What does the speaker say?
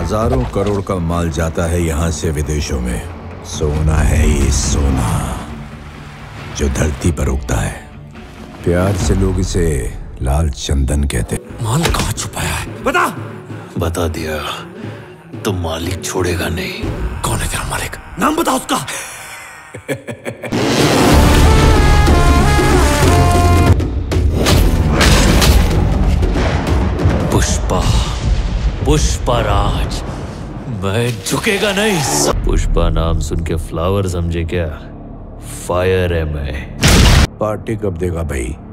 हजारों करोड़ का माल जाता है यहाँ से विदेशों में। सोना है ये सोना जो धरती पर उगता है। प्यार से लोग इसे लाल चंदन कहते। माल कहाँ छुपाया है? बता दिया तो मालिक छोड़ेगा नहीं। कौन है तेरा मालिक? नाम बता उसका। पुष्पा, पुष्पराज। मैं झुकेगा नहीं। पुष्पा नाम सुन के फ्लावर समझे क्या? फायर है मैं। पार्टी कब देगा भाई?